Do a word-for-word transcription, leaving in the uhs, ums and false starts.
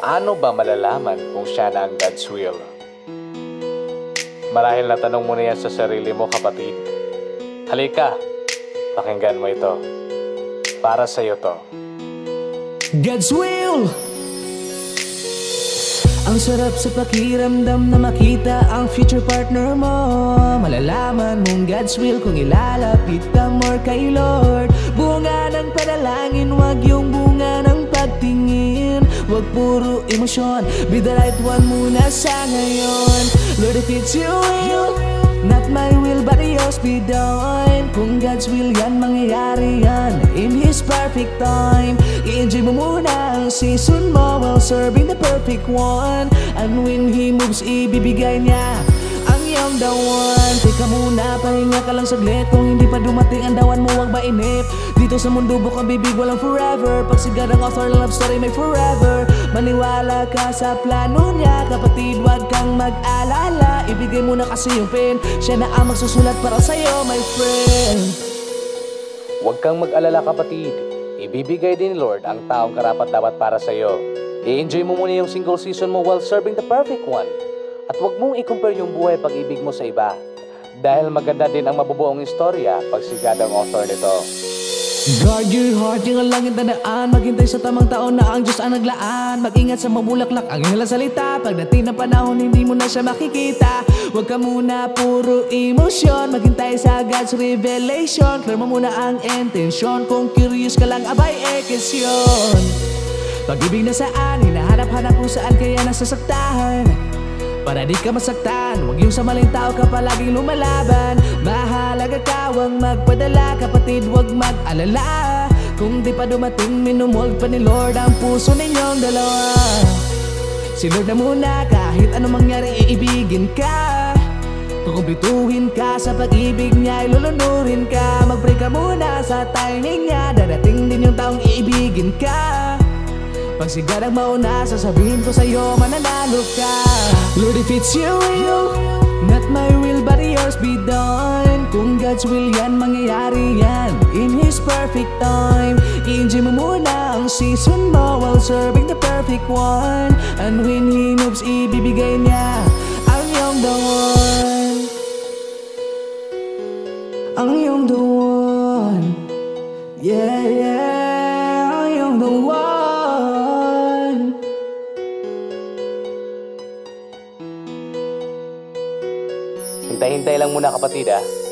Paano ba malalaman kung siya na ang God's will? Marahil na tanong mo na yan sa sarili mo, kapatid. Halika, pakinggan mo ito. Para sa'yo to. God's will! Ang sarap sa pakiramdam na makita ang future partner mo. Malalaman mong God's will kung ilalapit ka more kay Lord. Bunga ng panalangin, wag yung bunga ng pagtingin. Wag puro emosyon, be the right one muna sa ngayon. Lord, if it's your will, not my will but yours be done. Kung God's will yan, mangyayari yan in His perfect time. I-enjoy mo muna ang season mo while serving the perfect one. And when He moves, ibibigay niya ang iyong dawan. Teka muna, pahinga ka lang saglit. Kung hindi pa dumating ang dawan mo, wag mainip. Dito sa mundo, bukang bibig, walang forever. Pag sigad ang author ng love story, may forever. Maniwala ka sa plano niya, kapatid, wag kang mag-alala. Ibigay mo na kasi yung pen, siya na ang magsusulat para sa'yo, my friend. Huwag kang mag-alala, kapatid. Ibibigay din ni Lord ang taong karapat-dapat para sa'yo. I-enjoy mo muna yung single season mo while serving the perfect one. At huwag mong i-compare yung buhay pag-ibig mo sa iba. Dahil maganda din ang mabubuong istorya pag sigad ang author nito. Guard your heart, yung ang langit na daan. Maghintay sa tamang taon na ang Diyos ang naglaan. Mag-ingat sa mabulaklak ang ilang salita. Pagdating ng panahon, hindi mo na siya makikita. Huwag ka muna puro emosyon. Maghintay sa God's revelation. Clear mo muna ang intensyon. Kung curious ka lang, abay, ekesyon. Pag-ibig na saan, hinahanap-hanap kung saan kaya nasasaktahan. Para di ka masaktan, huwag yung sa maling tao ka palaging lumalaban. Mahalaga ka, huwag magpadala, kapatid, huwag mag-alala. Kung di pa dumating, minumuld pa ni Lord ang puso ninyong dalawa. Si Lord na muna, kahit anong mangyari, iibigin ka. Kukumplituhin ka sa pag-ibig niya, ilulunurin ka. Mag-pray ka muna sa timing niya, dadating din yung taong iibigin ka. Pag sigad ang mauna, sasabihin ko sa'yo, mananalo ka. Lord, if it's your will, not my will but yours be done. Kung God's will yan, mangyayari yan in His perfect time. I-enjoy mo muna ang season mo while serving the perfect one. And when He moves, ibibigay niya ang iyong dawan. Ang iyong dawan. Yeah, yeah, ang iyong dawan. Hintay-hintay lang muna, kapatid, ah.